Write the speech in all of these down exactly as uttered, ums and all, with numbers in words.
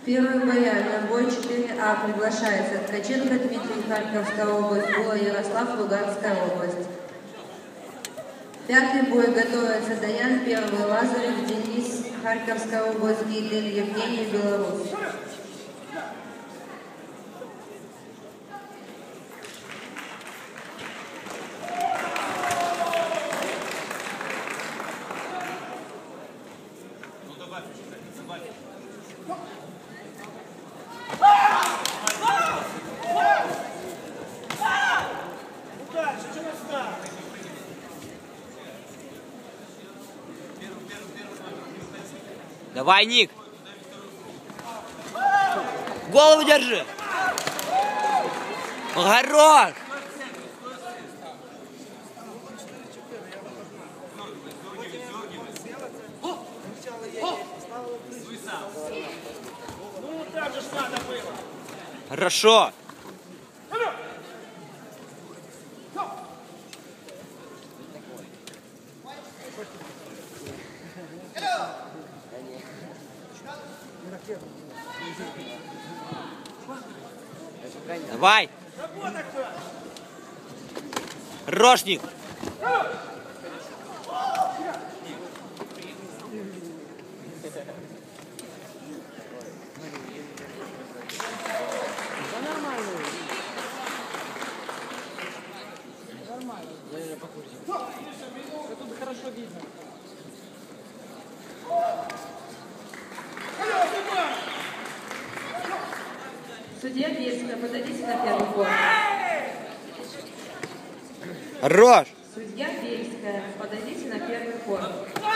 Первый бояр на бой четыре А приглашается Ткаченко Дмитрий, Харьковская область, Була Ярослав, Луганская область. Пятый бой готовится Даян, первый Лазарев Денис, Харьковская область, Гидель Евгений, Беларусь. Давай, Ник! Голову держи! Хорош! Ну, так же ж надо было. Хорошо! Давай! Рожник! Тут хорошо видно. Судья Бельская, подойдите на первый корпус. Хорош! Судья Бельская, подойдите на первый корпус.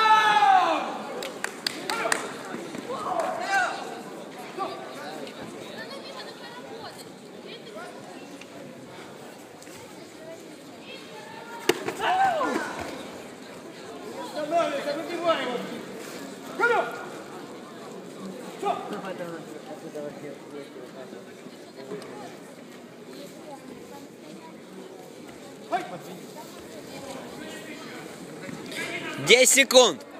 Становится, выбивай его. Ходу! десять секунд!